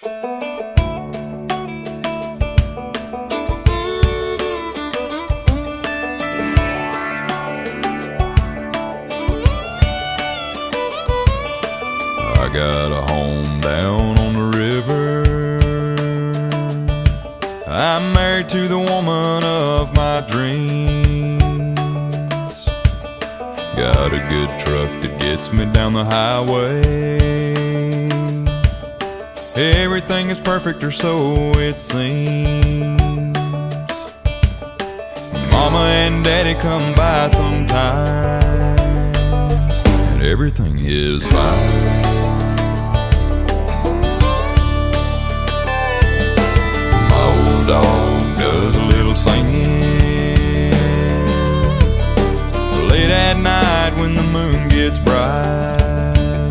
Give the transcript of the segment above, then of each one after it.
I got a home down on the river. I'm married to the woman of my dreams. Got a good truck that gets me down the highway. Everything is perfect, or so it seems. Mama and Daddy come by sometimes, and everything is fine. Dog does a little singing late at night when the moon gets bright.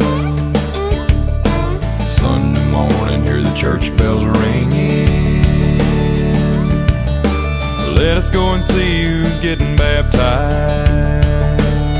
Sunday morning, hear the church bells ringing. Let us go and see who's getting baptized.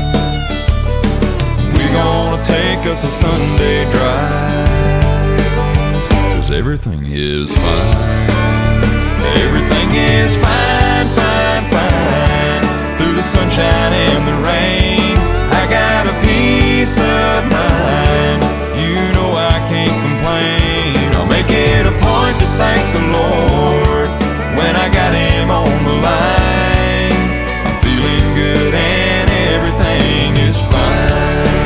We're gonna take us a Sunday drive, 'cause everything is fine. Everything is fine, fine, fine, through the sunshine and the rain. I got a peace of mind, you know I can't complain. I'll make it a point to thank the Lord when I got Him on the line. I'm feeling good and everything is fine.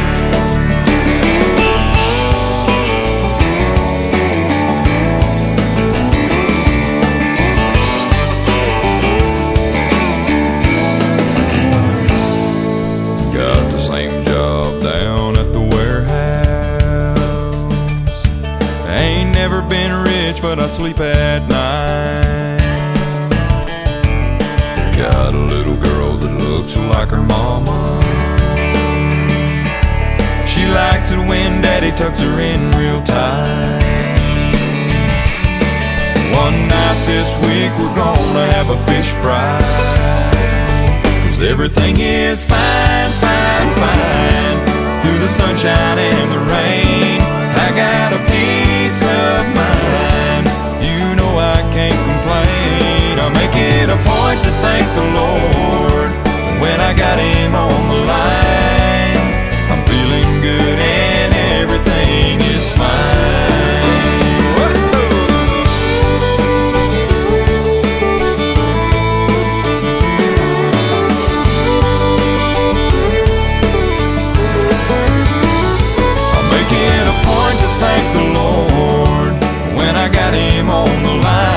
Same job down at the warehouse. Ain't never been rich, but I sleep at night. Got a little girl that looks like her mama. She likes it when Daddy tucks her in real tight. One night this week we're gonna have a fish fry, 'cause everything is fine, fine, fine, through the sunshine and the rain. I got a peace of mind, you know I can't complain. I'll make it a point to thank the Lord when I got Him on the line. I'm feeling good and everything is fine. Thank the Lord when I got Him on the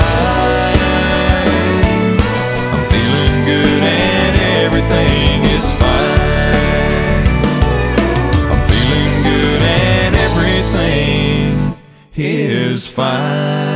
line. I'm feeling good and everything is fine. I'm feeling good and everything is fine.